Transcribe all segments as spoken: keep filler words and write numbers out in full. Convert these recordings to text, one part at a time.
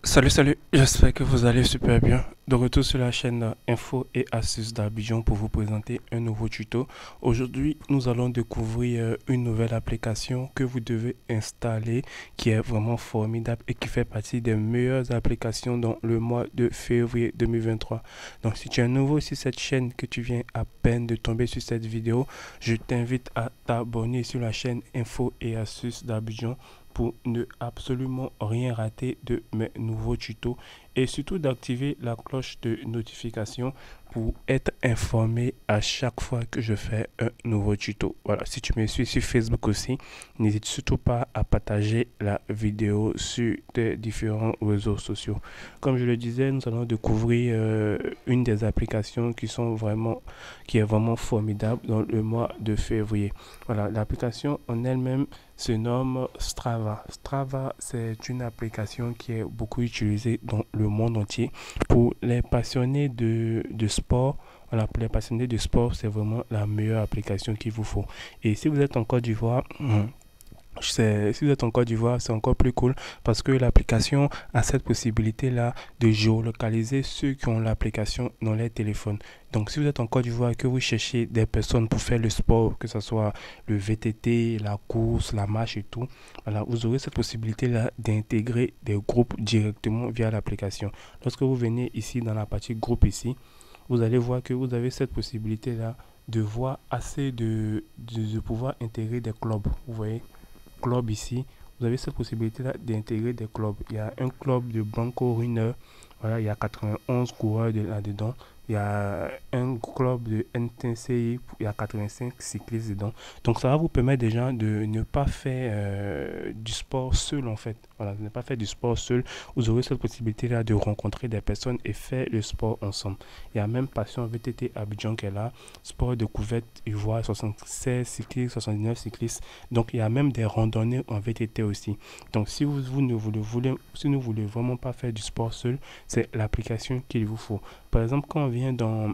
Salut, salut, j'espère que vous allez super bien. De retour sur la chaîne euh, Info et Astuces d'Abidjan pour vous présenter un nouveau tuto. Aujourd'hui, nous allons découvrir euh, une nouvelle application que vous devez installer qui est vraiment formidable et qui fait partie des meilleures applications dans le mois de février deux mille vingt-trois. Donc, si tu es nouveau sur cette chaîne, que tu viens à peine de tomber sur cette vidéo, je t'invite à t'abonner sur la chaîne Info et Astuces d'Abidjan pour ne absolument rien rater de mes nouveaux tutos et surtout d'activer la cloche de notification pour être informé à chaque fois que je fais un nouveau tuto. Voilà, si tu me suis sur Facebook aussi, n'hésite surtout pas à partager la vidéo sur tes différents réseaux sociaux. Comme je le disais, nous allons découvrir euh, une des applications qui sont vraiment, qui est vraiment formidable dans le mois de février. Voilà, l'application en elle-même se nomme Strava. Strava, c'est une application qui est beaucoup utilisée dans le monde entier pour les passionnés de, de sport. Voilà, pour les passionnés de sport, c'est vraiment la meilleure application qu'il vous faut. Et si vous êtes en Côte d'Ivoire, c'est, si vous êtes en Côte d'Ivoire, c'est encore plus cool parce que l'application a cette possibilité-là de géolocaliser ceux qui ont l'application dans les téléphones. Donc, si vous êtes en Côte d'Ivoire et que vous cherchez des personnes pour faire le sport, que ce soit le V T T, la course, la marche et tout, voilà, vous aurez cette possibilité-là d'intégrer des groupes directement via l'application. Lorsque vous venez ici dans la partie groupe ici, vous allez voir que vous avez cette possibilité-là de voir assez de, de, de pouvoir intégrer des clubs. Vous voyez, club ici, vous avez cette possibilité là d'intégrer des clubs. Il y a un club de Banco Runner, voilà, il y a quatre-vingt-onze coureurs de, là-dedans. Il y a un club de N T C I, il y a quatre-vingt-cinq cyclistes dedans. Donc ça va vous permettre déjà de ne pas faire euh, du sport seul en fait. Voilà, de ne pas faire du sport seul. Vous aurez cette possibilité là de rencontrer des personnes et faire le sport ensemble. Il y a même Passion V T T Abidjan qui est là. Sport découverte, il voit soixante-seize cyclistes, soixante-dix-neuf cyclistes. Donc il y a même des randonnées en V T T aussi. Donc si vous, vous ne voulez, voulez, si ne voulez vraiment pas faire du sport seul, c'est l'application qu'il vous faut. Par exemple, quand on vient dans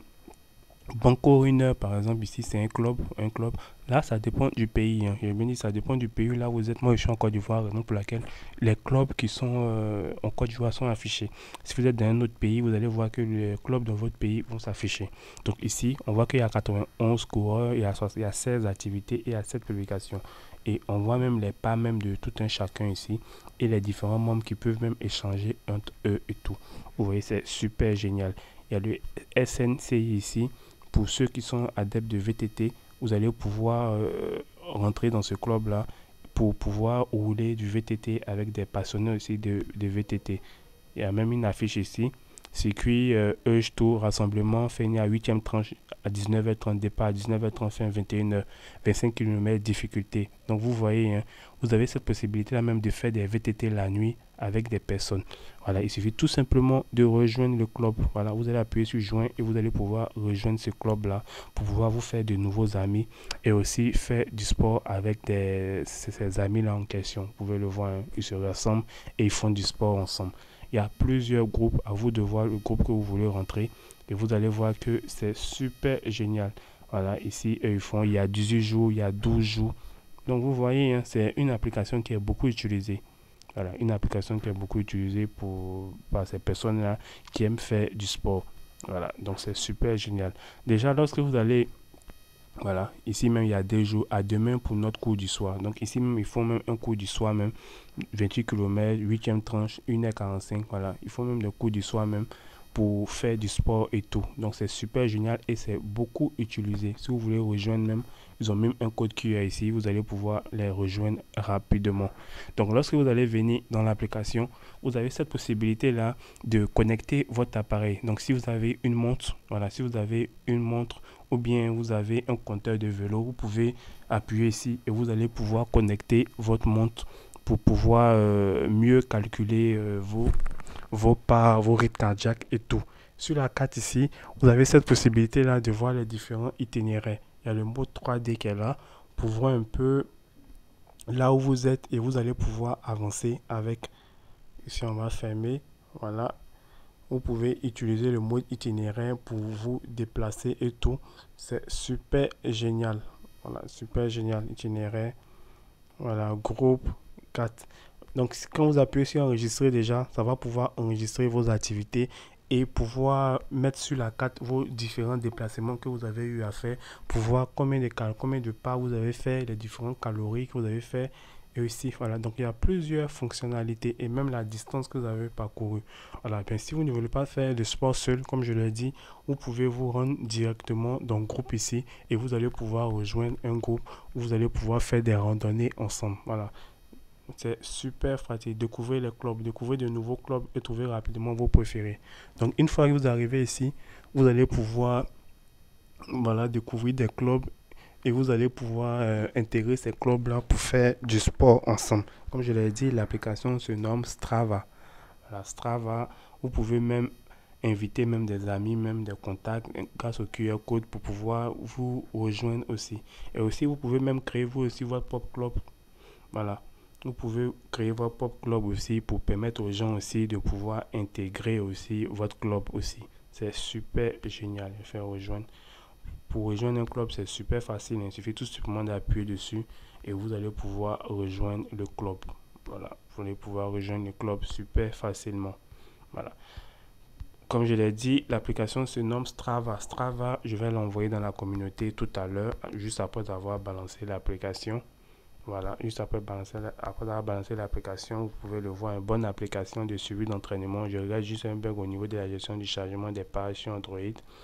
Banco Runner, par exemple, ici, c'est un club, un club. Là, ça dépend du pays. Hein. Je bien dit, ça dépend du pays là où vous êtes. Moi, je suis en Côte d'Ivoire, raison pour laquelle les clubs qui sont euh, en Côte d'Ivoire sont affichés. Si vous êtes dans un autre pays, vous allez voir que les clubs de votre pays vont s'afficher. Donc ici, on voit qu'il y a quatre-vingt-onze coureurs, il y a, il y a seize activités et il y a sept publications. Et on voit même les pas même de tout un chacun ici et les différents membres qui peuvent même échanger entre eux et tout. Vous voyez, c'est super génial. Il y a le S N C I ici. Pour ceux qui sont adeptes de V T T, vous allez pouvoir euh, rentrer dans ce club-là pour pouvoir rouler du V T T avec des passionnés aussi de, de V T T. Il y a même une affiche ici. Circuit euh, Euge Tour, rassemblement, fini à huitième tranche à dix-neuf heures trente, départ à dix-neuf heures trente, fin vingt et une heures, vingt-cinq kilomètres, difficulté. Donc vous voyez, hein, vous avez cette possibilité-là même de faire des V T T la nuit avec des personnes. Voilà, il suffit tout simplement de rejoindre le club. Voilà, vous allez appuyer sur joindre et vous allez pouvoir rejoindre ce club-là pour pouvoir vous faire de nouveaux amis et aussi faire du sport avec des, ces, ces amis-là en question. Vous pouvez le voir, hein, ils se rassemblent et ils font du sport ensemble. Il y a plusieurs groupes, à vous de voir le groupe que vous voulez rentrer et vous allez voir que c'est super génial. Voilà, ici, eux, ils font, il y a dix-huit jours, il y a douze jours. Donc, vous voyez, hein, c'est une application qui est beaucoup utilisée. Voilà, une application qui est beaucoup utilisée pour, par ces personnes-là qui aiment faire du sport. Voilà, donc c'est super génial. Déjà, lorsque vous allez, voilà, ici même, il y a des jours à demain pour notre cours du soir. Donc ici même, ils font même un cours du soir même, vingt-huit kilomètres, huitième tranche, une heure quarante-cinq, voilà. Ils font même des cours du soir même pour faire du sport et tout. Donc c'est super génial et c'est beaucoup utilisé. Si vous voulez rejoindre même, ils ont même un code Q R ici, vous allez pouvoir les rejoindre rapidement. Donc lorsque vous allez venir dans l'application, vous avez cette possibilité là de connecter votre appareil. Donc si vous avez une montre, voilà, si vous avez une montre ou bien vous avez un compteur de vélo, vous pouvez appuyer ici et vous allez pouvoir connecter votre montre pour pouvoir euh, mieux calculer euh, vos vos pas, vos rythmes cardiaques et tout. Sur la carte ici, vous avez cette possibilité-là de voir les différents itinéraires. Il y a le mode trois D qui est là pour voir un peu là où vous êtes et vous allez pouvoir avancer avec. Ici, on va fermer. Voilà. Vous pouvez utiliser le mode itinéraire pour vous déplacer et tout. C'est super génial. Voilà, super génial. Itinéraire. Voilà, groupe quatre. Donc quand vous appuyez sur enregistrer déjà, ça va pouvoir enregistrer vos activités et pouvoir mettre sur la carte vos différents déplacements que vous avez eu à faire, pour voir combien de, combien de pas vous avez fait, les différentes calories que vous avez fait. Et aussi, voilà, donc il y a plusieurs fonctionnalités et même la distance que vous avez parcourue. Voilà, bien si vous ne voulez pas faire de sport seul, comme je l'ai dit, vous pouvez vous rendre directement dans le groupe ici et vous allez pouvoir rejoindre un groupe où vous allez pouvoir faire des randonnées ensemble. Voilà, c'est super pratique. Découvrez les clubs, découvrez de nouveaux clubs et trouvez rapidement vos préférés. Donc une fois que vous arrivez ici, vous allez pouvoir, voilà, découvrir des clubs et vous allez pouvoir euh, intégrer ces clubs-là pour faire du sport ensemble. Comme je l'ai dit, l'application se nomme Strava. Voilà, Strava, vous pouvez même inviter même des amis, même des contacts grâce au Q R code pour pouvoir vous rejoindre aussi. Et aussi, vous pouvez même créer vous aussi votre propre club. Voilà. Vous pouvez créer votre propre club aussi pour permettre aux gens aussi de pouvoir intégrer aussi votre club aussi. C'est super génial de faire rejoindre. Pour rejoindre un club, c'est super facile. Il suffit tout simplement d'appuyer dessus et vous allez pouvoir rejoindre le club. Voilà, vous allez pouvoir rejoindre le club super facilement. Voilà. Comme je l'ai dit, l'application se nomme Strava. Strava, je vais l'envoyer dans la communauté tout à l'heure, juste après avoir balancé l'application. Voilà, juste après, balancer, après avoir balancé l'application, vous pouvez le voir, une bonne application de suivi d'entraînement. Je regarde juste un bug au niveau de la gestion du chargement des pages sur Android.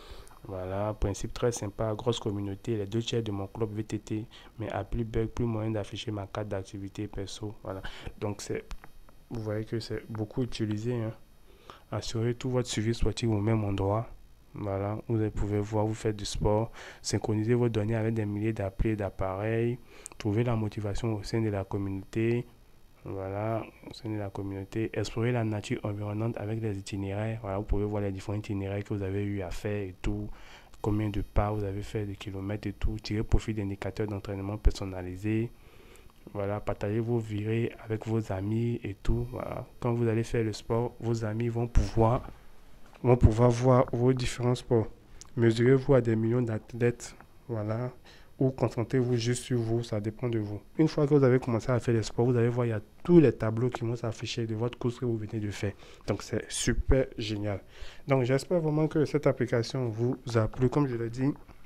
Voilà, principe très sympa, grosse communauté, les deux tiers de mon club V T T, mais à plus bug, plus moyen d'afficher ma carte d'activité perso. Voilà, donc c'est, vous voyez que c'est beaucoup utilisé. Hein. Assurez tout votre suivi sportif au même endroit. Voilà, vous pouvez voir, vous faites du sport, synchroniser vos données avec des milliers d'applis et d'appareils, trouver la motivation au sein de la communauté. Voilà, au sein de la communauté, explorer la nature environnante avec des itinéraires. Voilà, vous pouvez voir les différents itinéraires que vous avez eu à faire et tout, combien de pas vous avez fait, de kilomètres et tout, tirer profit d'indicateurs d'entraînement personnalisés. Voilà, partagez vos virées avec vos amis et tout. Voilà, quand vous allez faire le sport, vos amis vont pouvoir, vont pouvoir voir vos différents sports. Mesurez-vous à des millions d'athlètes. Voilà. Ou concentrez-vous juste sur vous, ça dépend de vous. Une fois que vous avez commencé à faire les sports, vous allez voir, il y a tous les tableaux qui vont s'afficher de votre course que vous venez de faire. Donc, c'est super génial. Donc, j'espère vraiment que cette application vous a plu. Comme je l'ai dit,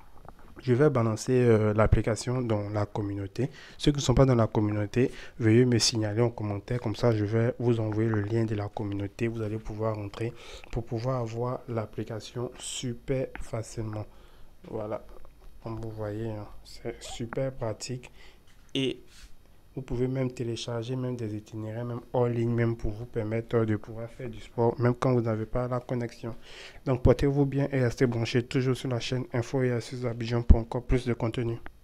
je vais balancer euh, l'application dans la communauté. Ceux qui ne sont pas dans la communauté, veuillez me signaler en commentaire. Comme ça, je vais vous envoyer le lien de la communauté. Vous allez pouvoir entrer pour pouvoir avoir l'application super facilement. Voilà. Comme vous voyez, hein, c'est super pratique et vous pouvez même télécharger même des itinéraires, même hors ligne, même pour vous permettre de pouvoir faire du sport, même quand vous n'avez pas la connexion. Donc portez-vous bien et restez branchés toujours sur la chaîne Info et Astuces Abidjan pour encore plus de contenu.